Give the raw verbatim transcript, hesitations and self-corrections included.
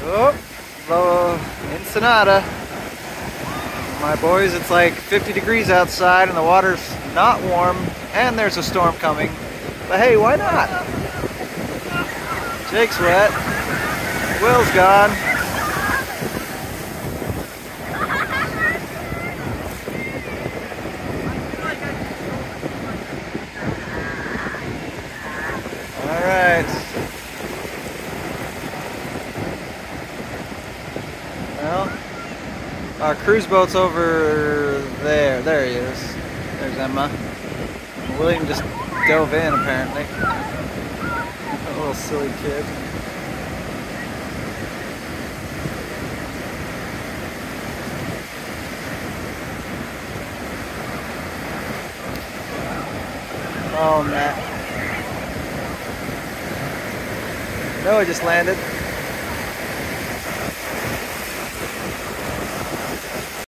Oh, the ensanada. My boys, it's like fifty degrees outside and the water's not warm and there's a storm coming. But hey, why not? Jake's wet. Will's gone. Alright. Well, our cruise boat's over there. There he is. There's Emma. William just dove in, apparently. A little silly kid. Oh, Matt. Noah just landed.